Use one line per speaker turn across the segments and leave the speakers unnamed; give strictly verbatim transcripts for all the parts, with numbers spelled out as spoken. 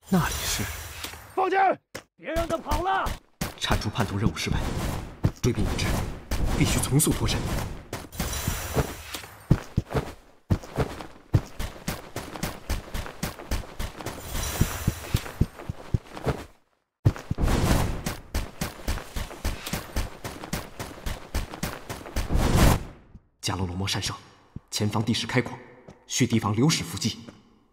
那里是。
放箭！别让他跑了！
铲除叛徒任务失败，追兵已至，必须从速脱身。 加罗罗摩山上，前方地势开阔，需提防流矢伏击。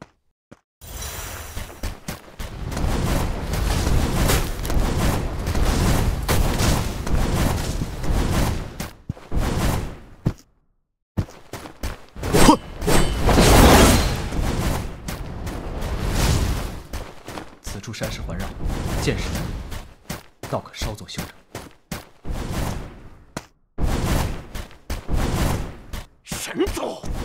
哼！此处山势环绕，见势难离，倒可稍作休整。
神走！